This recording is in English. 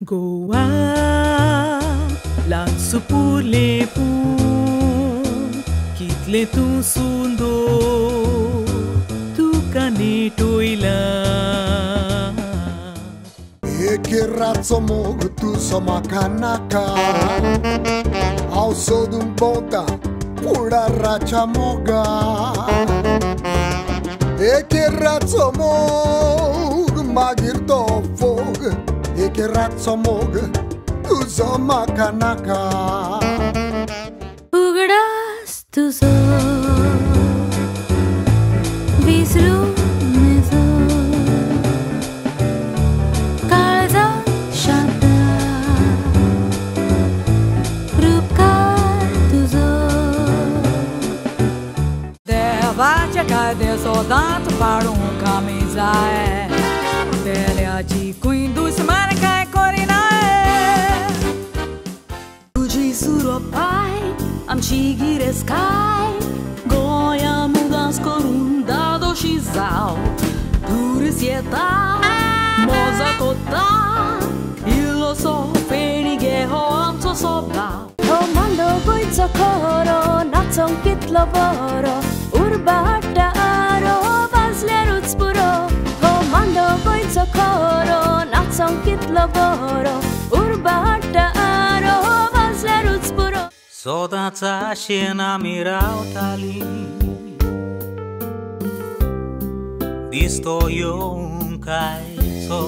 Goa lanço por lepo, कितले तू सुंदो तू कने टोइला Che razzo mogo tu soma kanaka ao so dum bonta pura racha moga che razzo mogo magir to fog che razzo mogo tu soma kanaka उघडास तुझो विसरू नजो काळजा शांता रूपकार तुझो देवाच्या कायद्याचो पाडूं कामीजा तेल्याची कुई दुस्मान काय करिना तुझी सुरोपाय आमची गिरेस्काय गोंया mudas करून दादोशी जाव पुरीस येता मोजा कोता इल्लोसो फेणिगे हो आमचो सोबाव हो मांडो गोंयचो खोरो नाचोंक कितलो बरो उर्बा हाडटारो वाजल्यारूच पुरो हो मांडो गोंयचो खोरो नाचोंक कितलो बरो उर्बा हाडटारो वाजल्यारूच पुरो सदांच आशेन आमी रावताली दिसतो येवंक आयचो